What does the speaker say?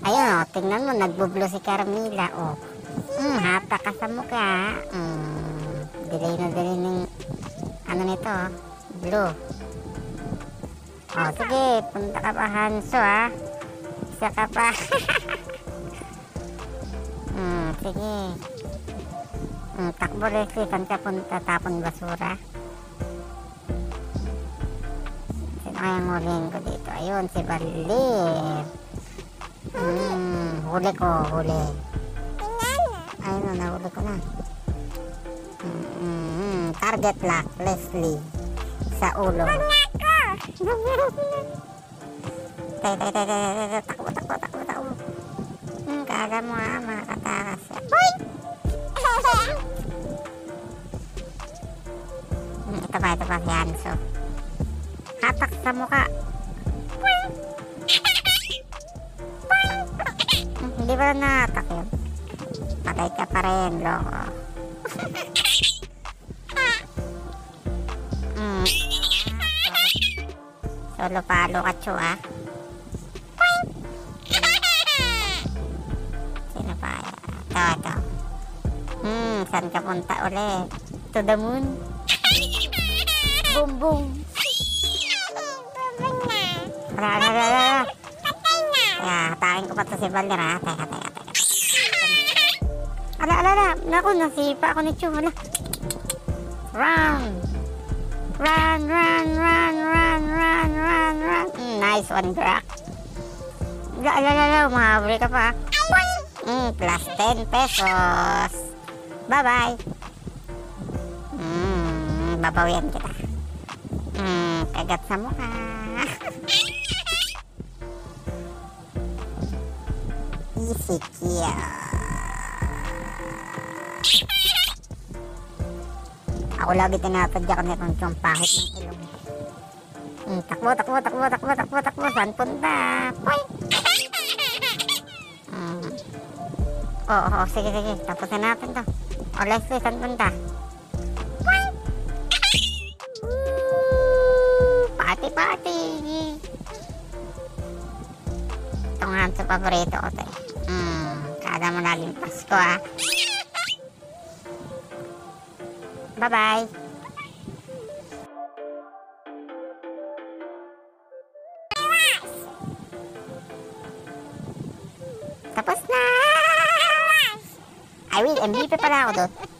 Ayun, oh, tingnan mo, nagbublo si Carmila, oh. Hata ka sa mukha. Delay na delay ng, ano nito, oh, blue. Oh, sige, punta ka pa, Hanso, ha. Isa ka pa. Sige. Takbo, Leslie, saan ka punta? Tapon basura. Sino kayang huliin ko dito? Ayun, si Balir. Huli ko, huli. Ayun, nahuli ko na. Target lock, Leslie. Sa ulo. Takbo. Kala mo nga, makakatakas. Hoy! Ito pa si Hanso. Hatak sa mukha. Hindi ba nahatak yun? Patay ka pa rin, loko. Solo palo ka, Chu, ah. Sino pa? Ito. Saan ka punta ulit? To the moon? Boom, boom. Ala. Hatakin ko pa to si Balir, ha. Teka. Ala. Naku, nasipa ako ni Chu. Ala. Run. Nice one, Grak. Ala. Mahabri ka pa. Plus 10 pesos. Bye-bye. Babawian kita. Kagat sa mukha. Easy kill. Ako lagi tinatadya ka nitong tiyong pahit ng ilong. Takbo. Saan punta? Point! Oo, sige. Tapusin natin to. O, Leslie, saan punta? Point! Party! Itong Hanso paborito ko to, eh. Kada mo laging Pasko, ah. Bye-bye. Tapos na! I will MVP pala ako doon.